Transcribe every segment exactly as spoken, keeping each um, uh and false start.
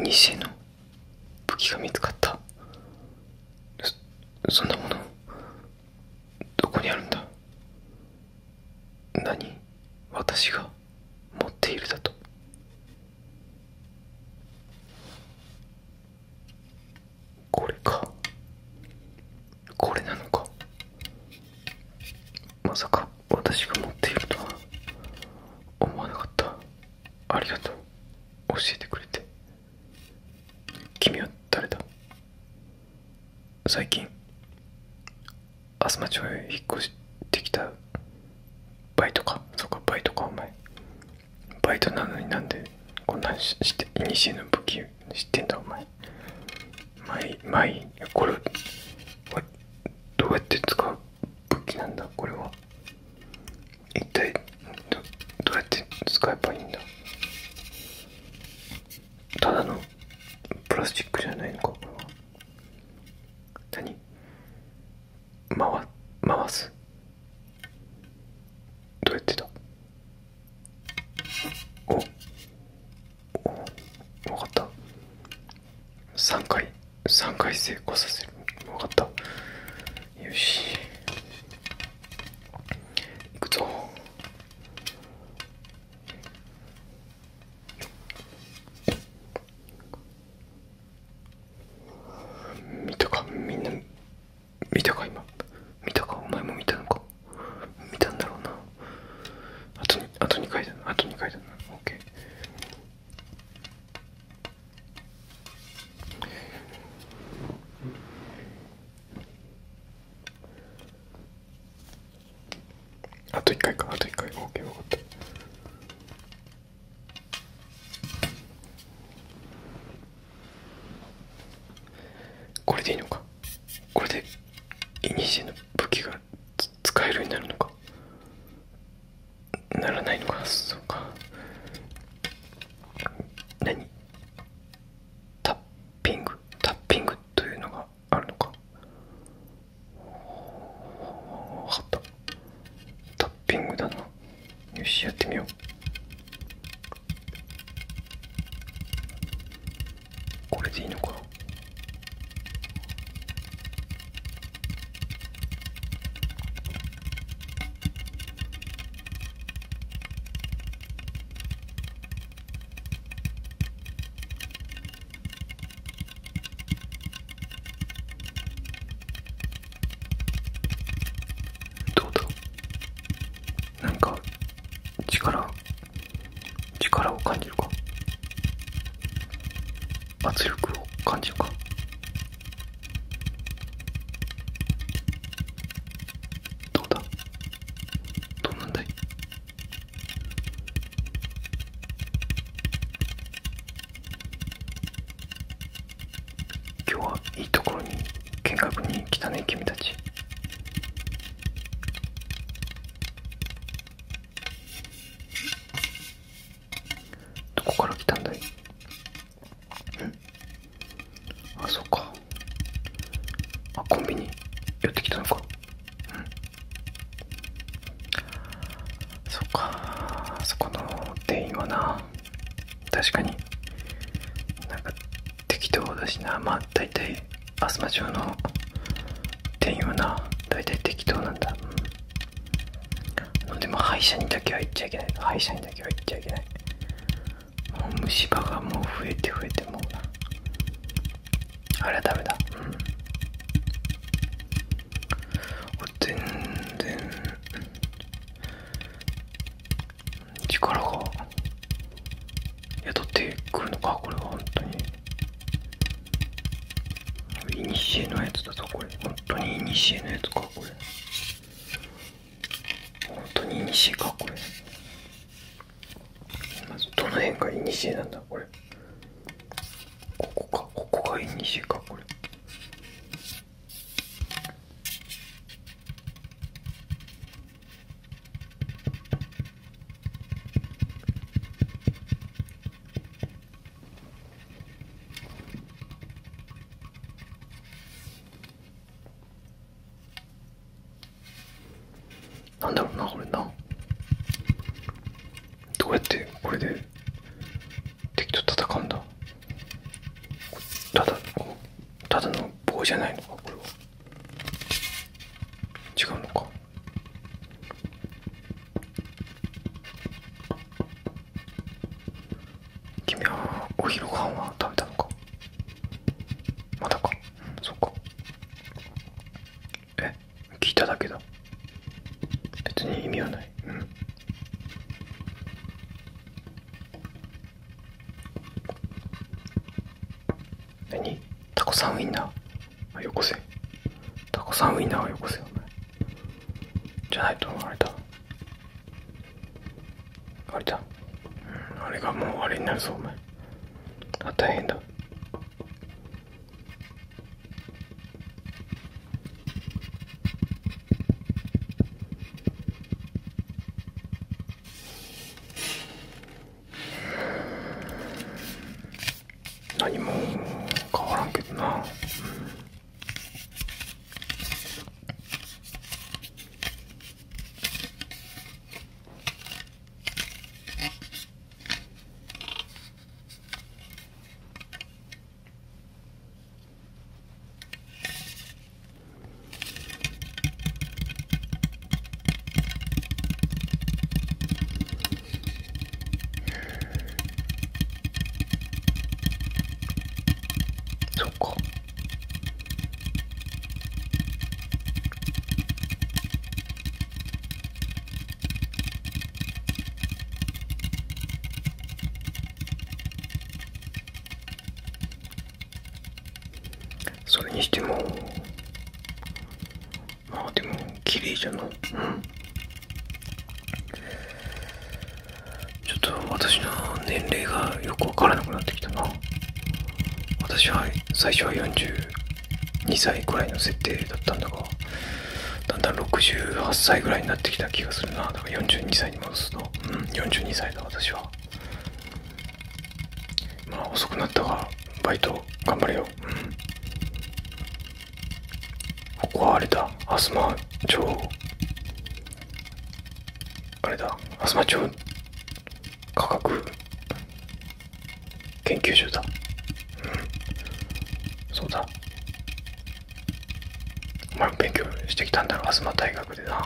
古の武器が見つかった。そ、そんなものどこにあるんだ。何、私が持っているだと。これか。これなのか。まさか私が持っているとは思わなかった。ありがとう、教えてくれて。君は誰だ。最近東町へ引っ越してきたバイトか。そうか、バイトか。お前バイトなのになんでこんなん知って、イニシエの武器知ってんだお前。まあいい、まあいい。これどうやって使う武器なんだこれは。一体 ど, どうやって使えばいいんだ。ただのプラスチックじゃないのかこれは。何、回回す。どうやってだ。おお、分かった。さんかいさんかい成功させる。分かった。よし、行くぞ。見たか、みんな見たか。今見たか。お前も見たのか。見たんだろうな。あとにあとにかいだな。あとにかいだな。オッケー。あといっかいか。あといっかい。オッケー、分かった。これでいいのか。これでイニシエの武器が使えるようになるのか。ならないのか。そうか。何、タッピングタッピングというのがあるのか。分かった。タッピングだな。よし、やってみよう。これでいいのか。どうだ。なんか力力を感じるか。圧力を感じるか。どうだ。どうなんだい。今日はいいところに見学に来たね君たち。どこから来たんだい。あ、そっか。あ、コンビニ寄ってきたのか。うん。そっか。そこの店員はな、確かになんか適当だしな。まあ大体東町の店員はな、大体適当なんだ。うん、でも歯医者にだけは行っちゃいけない。歯医者にだけは行っちゃいけない。もう虫歯がもう増えて増えてもうな、あれはダメだ。うん、全然力が宿ってくるのか。これは本当にイニシエのやつだぞこれ。本当にイニシエのやつかこれ。本当にイニシエかこれ。まずどの辺がイニシエなんだこれ。ここか。ここがイニシエかこれ。なんだろうなこれな。どうやってこれで敵と戦うんだ。 じゃないのか、これは。違うのか。君はお昼ご飯は食べたのか。まだか。そっか。え、聞いただけだ。別に意味はない。うん。何？タコさんウインナー。あ、よこせ。タコさんウインナーはよこせよ。じゃないとあれだ。あれだ。うん、あれがもうあれになるぞ、お前。あ、大変だ。何も変わらんけどな。うん、そっか。それにしても、まあでも綺麗じゃな。うん。ちょっと私の年齢がよくわからなくなってきたな。私は最初はよんじゅうにさいくらいの設定だったんだが、だんだんろくじゅうはっさいぐらいになってきた気がするな。だからよんじゅうにさいに戻すと、うん、よんじゅうにさいだ私は。まあ遅くなったがバイト頑張れよ。うん。ここはあれだ、あすま町、あれだ、あすま町科学研究所だ。うん、そうだ。お前も勉強してきたんだろ、あすま大学でな。うん、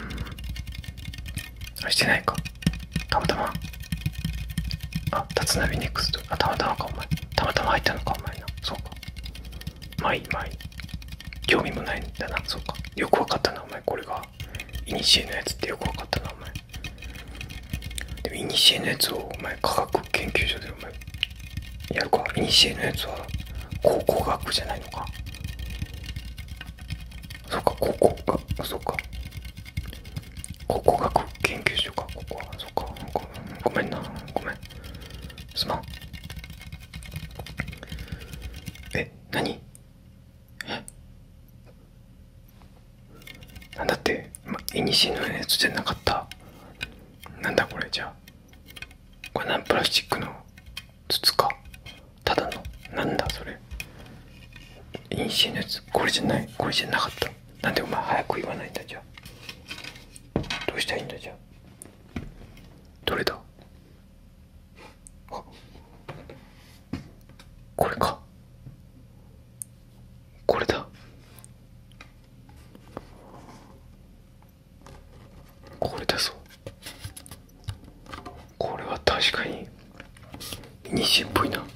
あれしてないか、たまたま。あ、立浪ネクスト、あ、たまたまかお前、たまたま入ったのかお前な。そうか、まあいいまあいい、興味もないんだな。そうか、よくわかったなお前。これがイニシエのやつってよくわかったなお前。でもイニシエのやつをお前科学研究所でお前やるか。イニシエのやつは考古学じゃないのか。そうか、考古学、そうか、考古学研究所か、ここは。そうか、ご、ごめんな、ごめん、すまん。え、何？え、なんだって、ま、イニシエのやつじゃなかった。なんだこれ。じゃあこれなんプラスチックの筒か、ただの。なんだそれ、イニシエのやつ。これじゃない、これじゃなかった。なんでお前早く言わないんだ。じゃあどうしたらいいんだ。じゃあどれだ。あ、これか、これだ。これだぞ。これは確かにイニシエっぽいな。なん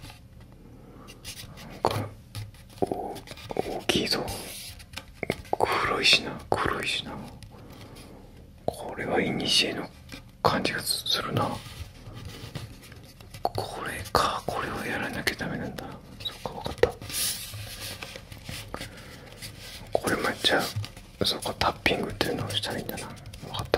かお大きいぞ。黒いしな、黒いしな。これはイニシエの感じがするな。これか、これをやらなきゃダメなんだ。そっか、分かった。これもじゃあ、そっか、タッピングっていうのをしたらいいんだな。分かった。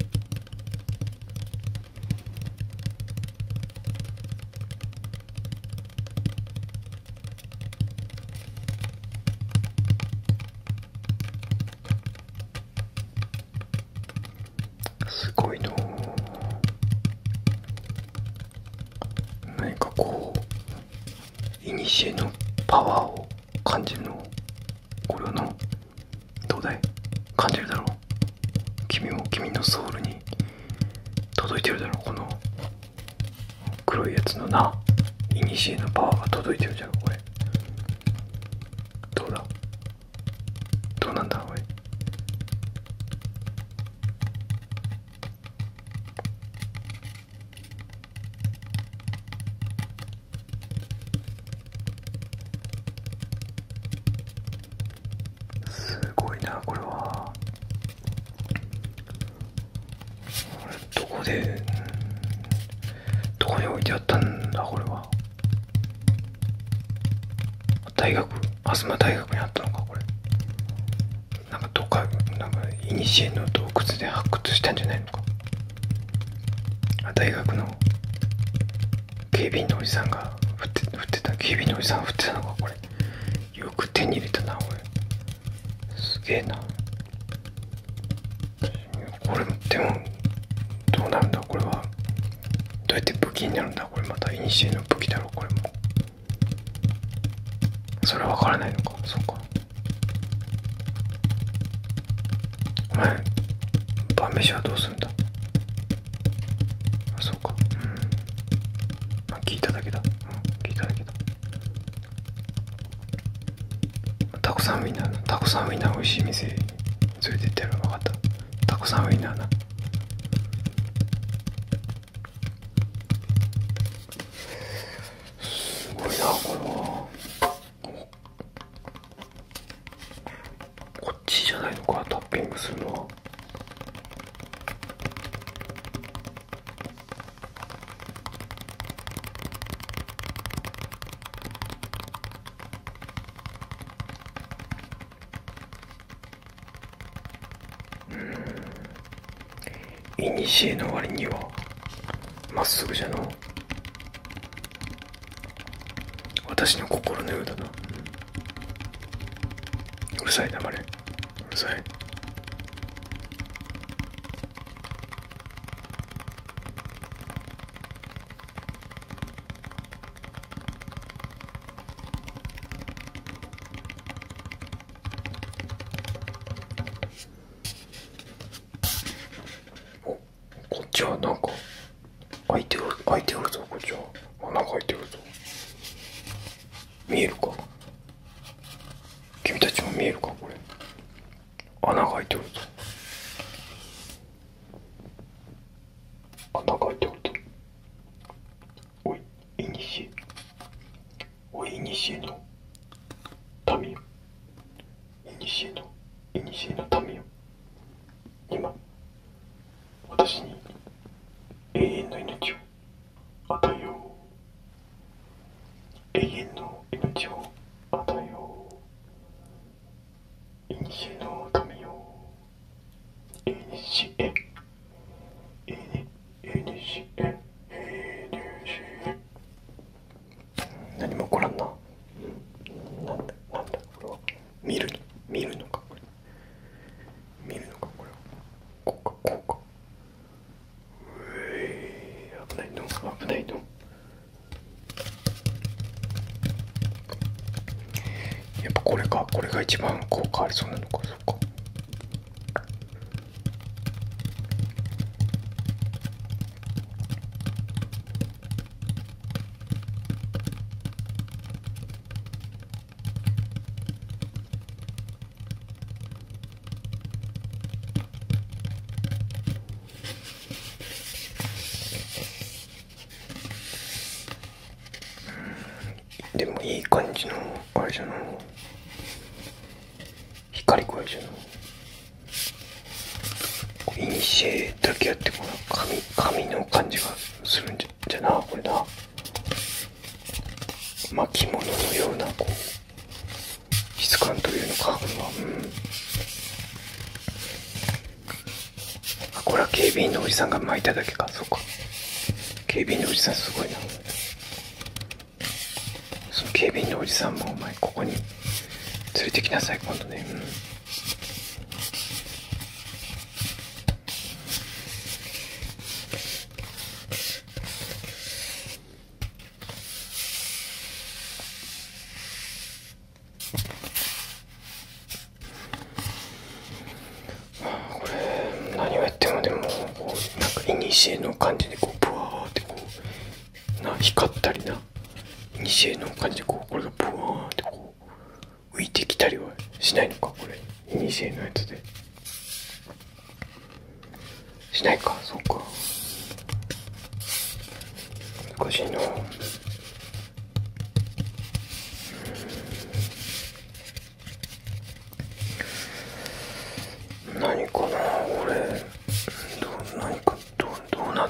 すごいの。何かこうイニシエのパワーを感じるの。これはのどうだい、感じるだろう。君も君のソウルに届いてるだろう。この黒いやつのな、イニシエのパワーが届いてるじゃん。これどうだ。 ので、どこに置いてあったんだこれは。大学、東大学にあったのかこれ。なんかどっか、なんかいにしえの洞窟で発掘したんじゃないのか。大学の警備員のおじさんが振って振ってた、警備員のおじさんが振ってたのかこれ。よく手に入れたな俺。すげえなこれ。でもどうなるんだこれは。どうやって武器になるんだこれ。また古の武器だろこれも。それは分からないのか。そうか。お前晩飯はどうするんだ。そうか。うん。まあ、聞いただけだ。うん、聞いただけだ。タコさんウインナーな。タコさんウインナー美味しい店連れてってやる。分かった。タコさんウインナーな。すごいなこれは。こっちじゃないのかタッピングするのは。いにしえの割にはまっすぐじゃの。私の心のようだな。うるさい黙れ。うるさい。お、こっちはなんか開いてる開いてるぞ。こっちは穴が開いてるぞ。見えるか。君たちも見えるかこれ。穴が開いてるぞ。穴が開いてるぞ。おいいにしえ、おいいにしえの民よ。いにしえのいにしえの民よ。今私に永遠の命を与えよう。永遠の命を与えよう。いにしえの民よ。いにしえ、いにしえ、いにしえ。何も起こらんな。なんだなんだこれは。見るの見るのかこれ。見るのかこれは。こうかこうか。うえー、危ないの危ないの。やっぱこれか。これが一番効果ありそうなのか。そうか。でもいい感じのあれじゃの。光声じゃの。いにしえだけやってこの紙紙の感じがするんじゃじゃなこれな。巻物のようなこう質感というのかこれは。うん。あ、これは警備員のおじさんが巻いただけか。そうか。警備員のおじさんすごいな。その警備員のおじさんもお前ここに連れてきなさい今度ね。うん。これ何をやってもでもこうなんかいにしえの感じでこうブワーってこうな光ったりな。いにしえの感じでこうこれがブワーってこう浮いてきたりはしないのかこれ。いにしえのやつでしないか。そうか。難しいな。何かな俺。どう何かどうどうな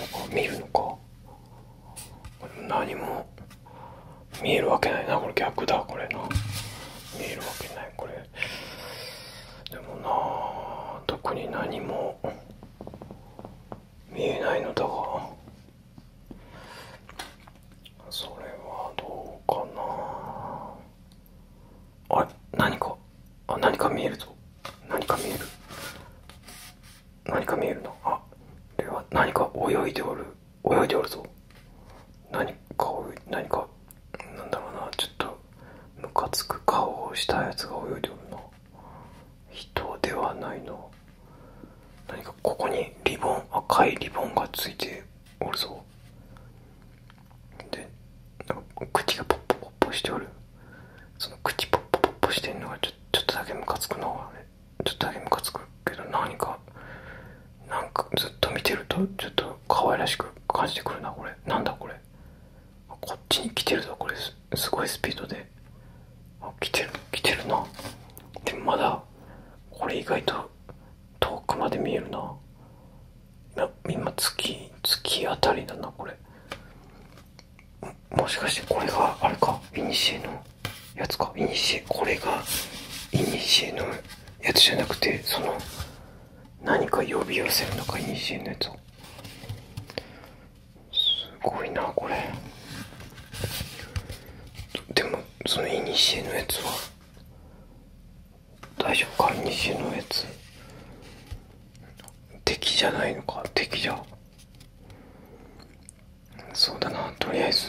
か見るのか。何も見えるわけないな。これ逆だこれな。見えるわけないこれ。でもな、特に何も見えないのだが、それはどうかな。あれ、何か、あ、何か見えるぞ。何か見える。何か見えるな。あ、では何か泳いでおる。泳いでおるぞ。何か何かなんだろうな、ちょっとムカつく顔をしたやつが泳いでおるな。人ではないな。何かここにリボン、赤いリボンがついておるぞ。で、なんか口がポッポポッポしておる。その口ポッポポッポしてんのがちょちょっとだけムカつくな。あれちょっとだけムカつくけど、何かなんかずっと見てるとちょっと可愛らしく感じてくるな。これなんだこれ。こっちに来てるぞこれ。 す, すごいスピードで、あ、来てる来てるな。でもまだこれ意外と遠くまで見えるな。今月月あたりだなこれ。 も, もしかしてこれがあれか、イニシエのやつか。イニシエ、これがイニシエのやつじゃなくて、その何か呼び寄せるのか、イニシエのやつを。すごいなこれ。でもそのイニシエのやつは大丈夫か。イニシエのやつ敵じゃないのか。敵じゃ、そうだな。とりあえず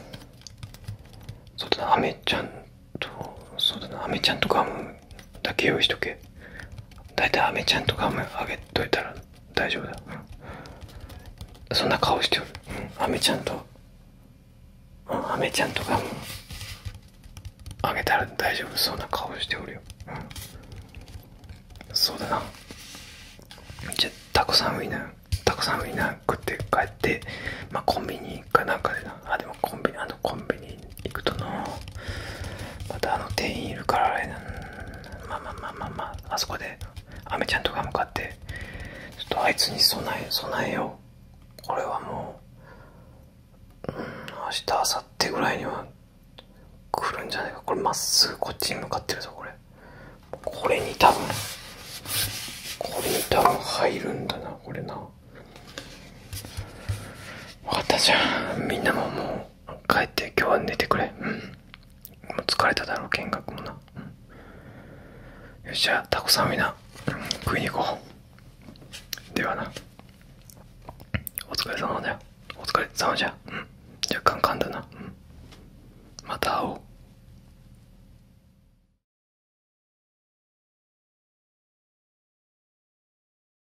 そうだな、アメちゃんと、そうだな、アメちゃんとガムだけ用意しとけ。だいたいアメちゃんとガムあげといたら大丈夫だ、うん、そんな顔しておる、うん、アメちゃんと、うん、アメちゃんとガムあげたら大丈夫。そんな顔しておるよ、うん、そうだな。じゃあタコさんウインナータコさんウインナー食って帰って、まあコンビニかなんかでな。あ、でもコンビニ、あのコンビニ行くとな、またあの店員いるからあれな。まあまあまあまあまあ、あそこでアメちゃんとかも買って、ちょっとあいつに備え備えよう。これはもう、うん、明日明後日ぐらいには来るんじゃないか。これまっすぐこっちに向かってるぞこれ。これに多分これに多分入るんだなこれな。分かった。じゃあみんなももう帰って今日は寝てくれ。うん、もう疲れただろう見学もな、うん、よし、じゃあタコさんみんな、うん、食いに行こう。ではな、お疲れ様だよ。お疲れ様じゃ、うん、じゃあカンカン